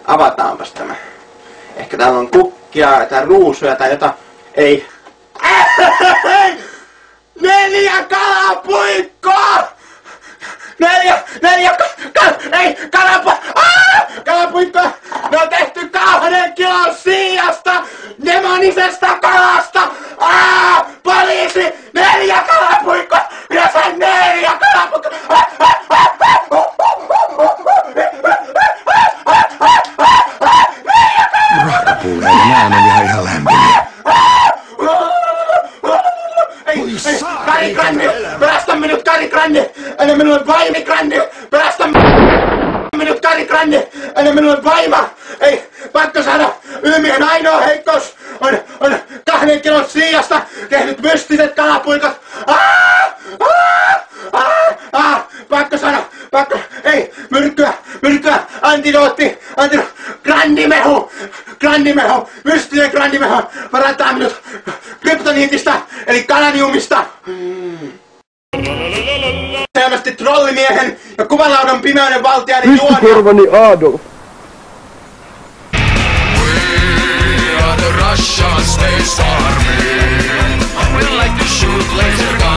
Avataanpas tämä. Ehkä täällä on kukkia tai ruusuja tai jotain. Ei. 4 kalapuikkoa! 4 kalapuikkoa! Ne on tehty 2 kilon siijasta! Demonisesta kalasta! Poliisi! 4 kalapuikkoa! Minä sain 4 kalapuikkoa! Rahkapuuleiden ääni on ihan lämpimiä. Kari Grandi! Pelästä minut, Kari Grandi! Älä minulle vaimi, Grandi! Pelästä minut, Kari Grandi! Älä minulle vaima! Ei, pakko saada! Ylimiehen ainoa heikkous on 2 kilon siijasta tehnyt mystiset kalapuikot! Pakko! Ei! Myrkkyä! Antidootti! Grandimehu! Mystinen grandimehu! Parantaa minut kryptoniitista, eli kalaniumista! Selvästi trollimiehen ja kuvalaudan pimeyden valtiaiden juonia! Pystykorvani Adolf! We are the Russian space